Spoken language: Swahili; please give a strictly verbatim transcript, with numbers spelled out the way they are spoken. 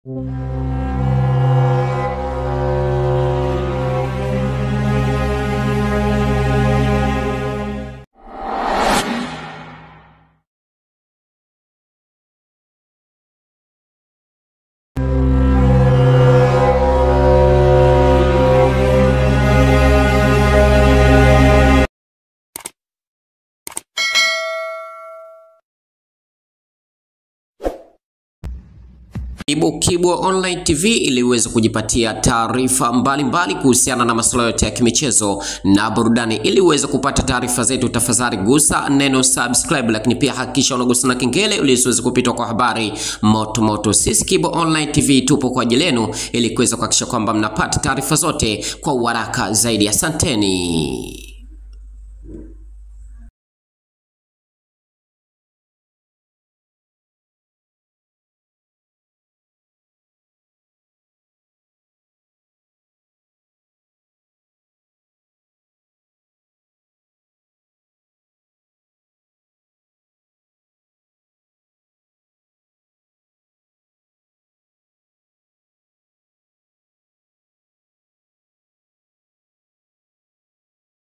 Kibwe Kibwe Online T V ili uweze kujipatia taarifa mbalimbali kuhusiana na masuala yote ya kimichezo na burudani. Ili uweze kupata taarifa zetu, tafadhali gusa neno subscribe, lakini pia hakikisha unagusa na kengele ili usiweze kupitwa kwa habari moto moto. Sisi Kibwe Online T V tupo kwa ajili yenu ili kuweza kuhakikisha kwamba mnapata taarifa zote kwa haraka zaidi. Asanteni.